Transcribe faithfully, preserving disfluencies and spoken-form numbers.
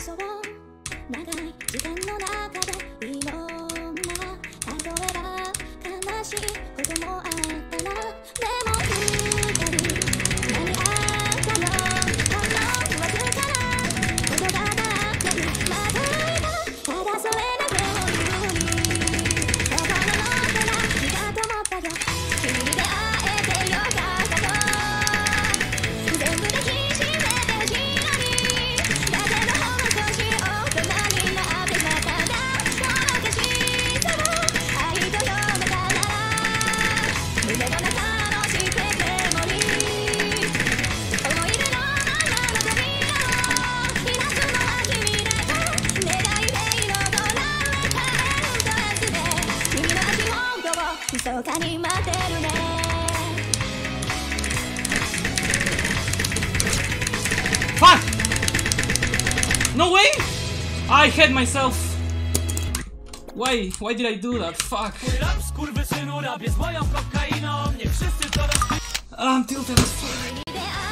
そう長い時間の中でいろんな例えば悲しいこともあったらでも二人何あったのほんのわずかなことがあってまずいたただそれだけを言うに心の中が気がと思ったよ君に出会えてよかったと全部抱きしめてほしいのにだけどもう少し大人になってまただそのかしさを愛と呼べたら胸の中のしてけもり思い出のままの扉を開くのは君だと願いで彩られたエントランスで君の足音を密かに待ってるね Fuck! No way! I hit myself! Why? Why did I do that? Fuck! I'm tilted as fuck.